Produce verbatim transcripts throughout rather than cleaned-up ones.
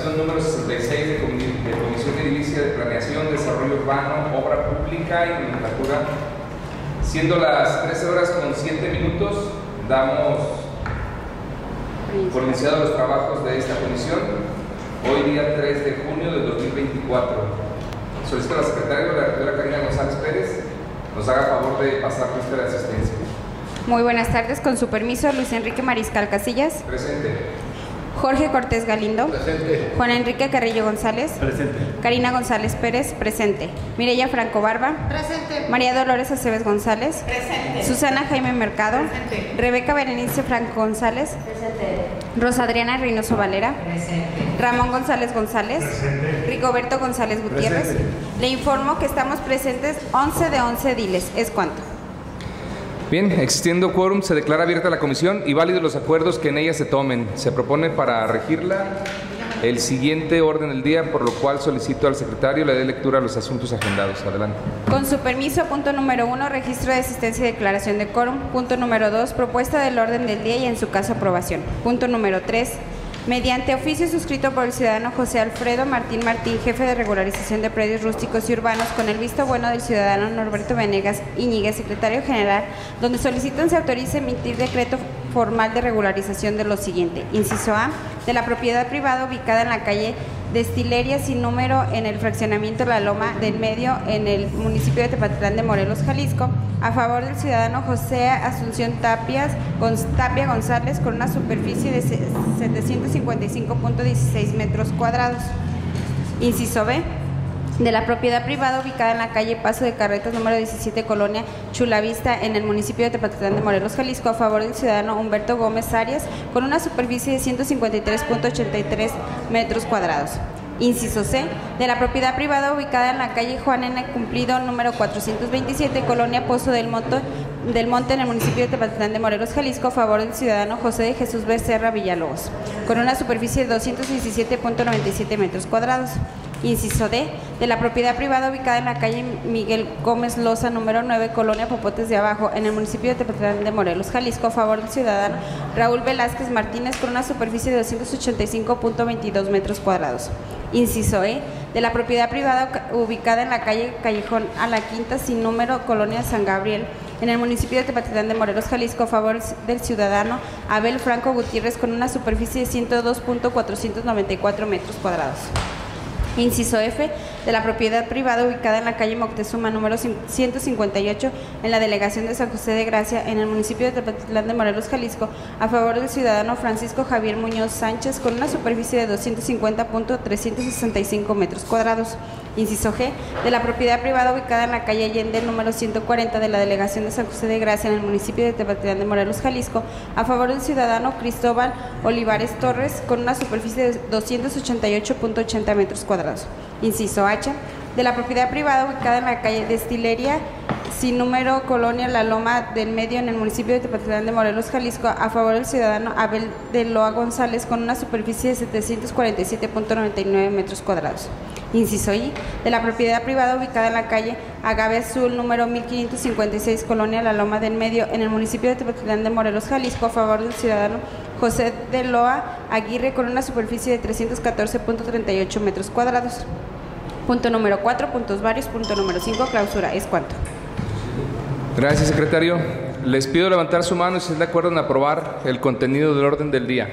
sesión número sesenta y seis de, de Comisión de Edilicia de Planeación, Desarrollo Urbano, Obra Pública y Nomenclatura. Siendo las trece horas con siete minutos, damos por iniciados los trabajos de esta comisión. Hoy día tres de junio del dos mil veinticuatro. Solicito a la secretaria, la rectora Karina González Pérez, nos haga favor de pasar lista de asistencia. Muy buenas tardes, con su permiso, Luis Enrique Mariscal Casillas. Presente. Jorge Cortés Galindo. Presente. Juan Enrique Carrillo González. Presente. Karina González Pérez. Presente. Mireya Franco Barba. Presente. María Dolores Aceves González. Presente. Susana Jaime Mercado. Presente. Rebeca Berenice Franco González. Presente. Rosa Adriana Reynoso Valera. Presente. Ramón González González. Presente. Rigoberto González Gutiérrez. Presente. Le informo que estamos presentes once de once ediles. ¿Es cuánto? Bien, existiendo quórum, se declara abierta la comisión y válidos los acuerdos que en ella se tomen. Se propone para regirla el siguiente orden del día, por lo cual solicito al secretario le dé lectura a los asuntos agendados. Adelante. Con su permiso, punto número uno, registro de asistencia y declaración de quórum. Punto número dos, propuesta del orden del día y en su caso aprobación. Punto número tres, mediante oficio suscrito por el ciudadano José Alfredo Martín Martín, jefe de regularización de predios rústicos y urbanos, con el visto bueno del ciudadano Norberto Venegas Íñiguez, secretario general, donde solicitan se autorice emitir decreto formal de regularización de lo siguiente. Inciso A, de la propiedad privada ubicada en la calle Destilería sin número en el fraccionamiento La Loma del Medio en el municipio de Tepatitlán de Morelos, Jalisco, a favor del ciudadano José Asunción Tapias, Tapia González, con una superficie de setecientos cincuenta y cinco punto dieciséis metros cuadrados. Inciso B, de la propiedad privada ubicada en la calle Paso de Carretas número diecisiete, Colonia Chulavista, en el municipio de Tepatitlán de Morelos, Jalisco, a favor del ciudadano Humberto Gómez Arias, con una superficie de ciento cincuenta y tres punto ochenta y tres metros cuadrados. Inciso C, de la propiedad privada ubicada en la calle Juan N. Cumplido número cuatrocientos veintisiete, Colonia Pozo del Monte, del Monte, en el municipio de Tepatitlán de Morelos, Jalisco, a favor del ciudadano José de Jesús Becerra Villalobos, con una superficie de doscientos diecisiete punto noventa y siete metros cuadrados. Inciso D, de la propiedad privada ubicada en la calle Miguel Gómez Loza número nueve, Colonia Popotes de Abajo, en el municipio de Tepatitlán de Morelos, Jalisco, a favor del ciudadano Raúl Velázquez Martínez, con una superficie de doscientos ochenta y cinco punto veintidós metros cuadrados. Inciso E, de la propiedad privada ubicada en la calle Callejón a la Quinta sin número, Colonia San Gabriel, en el municipio de Tepatitlán de Morelos, Jalisco, a favor del ciudadano Abel Franco Gutiérrez, con una superficie de ciento dos punto cuatrocientos noventa y cuatro metros cuadrados. Inciso F, de la propiedad privada ubicada en la calle Moctezuma número ciento cincuenta y ocho, en la delegación de San José de Gracia, en el municipio de Tepatitlán de Morelos, Jalisco, a favor del ciudadano Francisco Javier Muñoz Sánchez, con una superficie de doscientos cincuenta punto trescientos sesenta y cinco metros cuadrados. Inciso G, de la propiedad privada ubicada en la calle Allende número ciento cuarenta, de la delegación de San José de Gracia, en el municipio de Tepatitlán de Morelos, Jalisco, a favor del ciudadano Cristóbal Olivares Torres, con una superficie de doscientos ochenta y ocho punto ochenta metros cuadrados. Inciso H, de la propiedad privada ubicada en la calle Destilería sin número, Colonia La Loma del Medio, en el municipio de Tepatitlán de Morelos, Jalisco, a favor del ciudadano Abel de Loa González, con una superficie de setecientos cuarenta y siete punto noventa y nueve metros cuadrados. Inciso I, de la propiedad privada ubicada en la calle Agave Azul número mil quinientos cincuenta y seis, Colonia La Loma del Medio, en el municipio de Tepatitlán de Morelos, Jalisco, a favor del ciudadano José de Loa Aguirre, con una superficie de trescientos catorce punto treinta y ocho metros cuadrados. Punto número cuatro, puntos varios. Punto número cinco, clausura. ¿Es cuánto? Gracias, secretario. Les pido levantar su mano si están de acuerdo en aprobar el contenido del orden del día.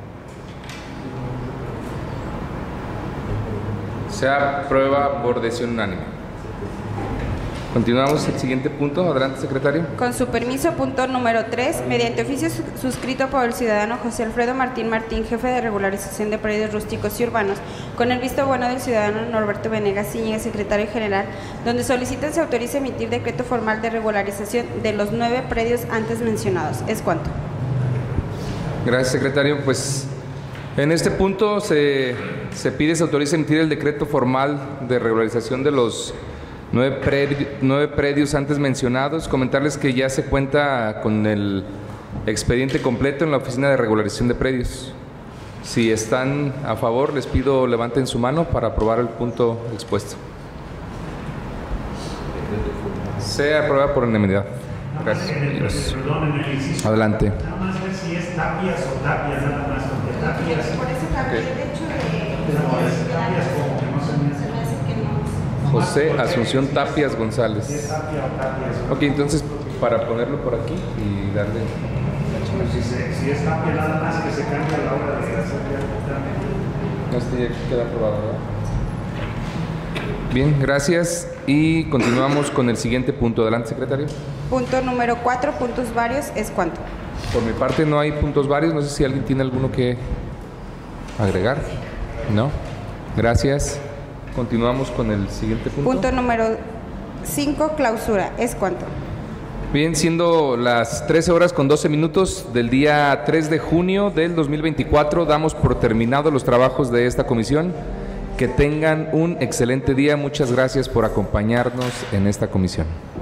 Se aprueba por decisión unánime. Continuamos el siguiente punto. Adelante, secretario. Con su permiso, punto número tres, mediante oficio suscrito por el ciudadano José Alfredo Martín Martín, jefe de regularización de predios rústicos y urbanos, con el visto bueno del ciudadano Norberto Venegas Íñiguez, secretario general, donde solicitan se autorice emitir decreto formal de regularización de los nueve predios antes mencionados. ¿Es cuánto? Gracias, secretario. Pues en este punto se, se pide se autorice emitir el decreto formal de regularización de los Nueve, predi nueve predios antes mencionados. Comentarles que ya se cuenta con el expediente completo en la Oficina de Regularización de Predios. Si están a favor, les pido levanten su mano para aprobar el punto expuesto. Se aprueba por unanimidad. Gracias. Adelante. Nada más ver si es Tapias o Tapias, nada más, porque Tapias. Por eso cambié el hecho de José Asunción Tapias González. Ok, entonces para ponerlo por aquí y darle... Si, se, si es Tapia nada más que se cambia a la hora de hacer ya. Este ya queda aprobado, ¿verdad? Bien, gracias. Y continuamos con el siguiente punto. Adelante, secretario. Punto número cuatro, puntos varios, ¿es cuánto? Por mi parte no hay puntos varios. No sé si alguien tiene alguno que agregar. No. Gracias. Continuamos con el siguiente punto. Punto número cinco, clausura, ¿es cuánto? Bien, siendo las trece horas con doce minutos del día tres de junio del dos mil veinticuatro, damos por terminados los trabajos de esta comisión. Que tengan un excelente día. Muchas gracias por acompañarnos en esta comisión.